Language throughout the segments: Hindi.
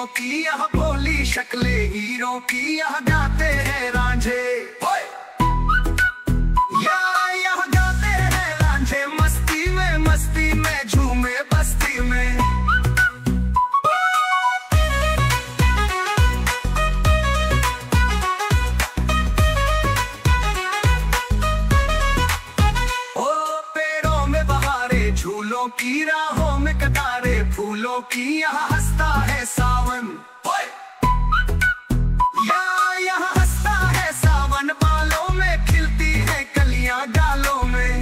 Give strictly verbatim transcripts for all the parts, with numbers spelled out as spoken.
की यह भोली शक्लें, हीरो की यह गाते हैं रांझे। या यह गाते हैं रांझे, मस्ती में मस्ती में झूमे बस्ती में। ओ पेड़ों में बहारे, झूलों की राहों में कतारे, फूलों की यहाँ हंसता है सावन। या यहाँ हंसता है सावन, बालों में खिलती है कलियां डालों में।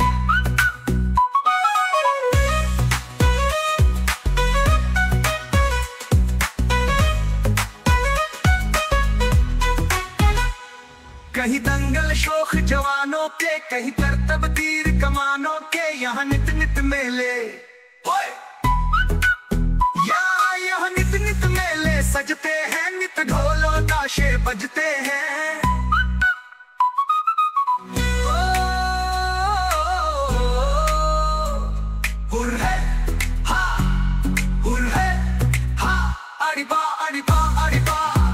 कहीं दंगल शोख जवानों के, कहीं करतब तीर कमानों के, यहाँ नित नित मेले। नित नित मेले सजते हैं, नित ढोलों ताशे बजते हैं। हुर है हा, हुर है हा, अड़िबा अड़िबा अड़िबा।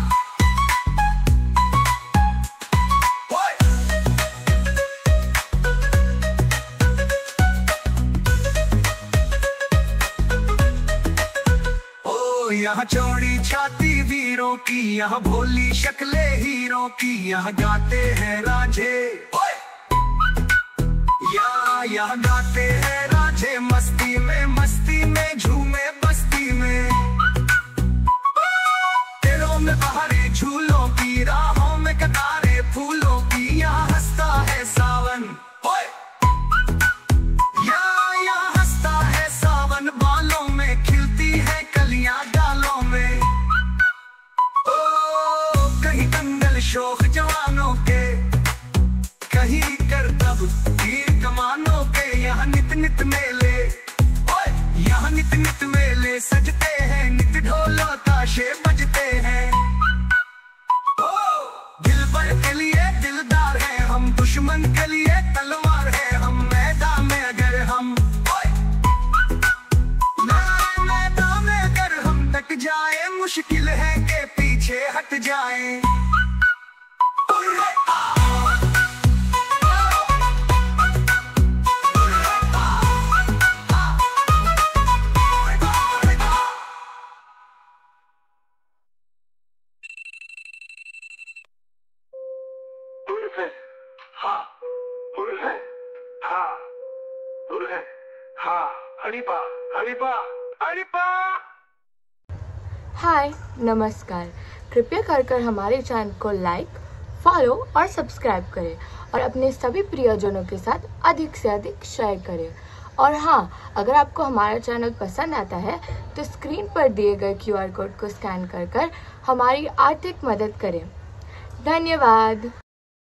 यहाँ चौड़ी छाती वीरों की, यहाँ भोली शक्लें हीरो की, यहाँ गाते हैं रांझे। या यहाँ गाते हैं रांझे, मस्ती में मस्ती में झूमे बस्ती में। पेड़ों में बहारे, झूलों की राहों में कतारे, फूलों की यहाँ हंसता है सावन। या यहाँ हंसता है सावन, बालों में खिलती है कलियां डालों में। ओ कहीं दंगल शोख जवानों के, कहीं करतब तीर कमानों के, यहाँ नित नित मेले। यहाँ नित नित मेले सजते हैं, नित ढोलों ताशे बजते हैं। ओ दिलबर के लिए दिलदार है हम, दुश्मन के लिए तलवार है हम। मैदान में अगर हम मैदान में अगर हम टक जाए, मुश्किल है के पीछे हट जाए। हाय नमस्कार, कृपया कर कर हमारे चैनल को लाइक, फॉलो और सब्सक्राइब करें और अपने सभी प्रियजनों के साथ अधिक से अधिक शेयर करें। और हाँ, अगर आपको हमारा चैनल पसंद आता है तो स्क्रीन पर दिए गए क्यू आर कोड को स्कैन कर कर हमारी आर्थिक मदद करें। धन्यवाद।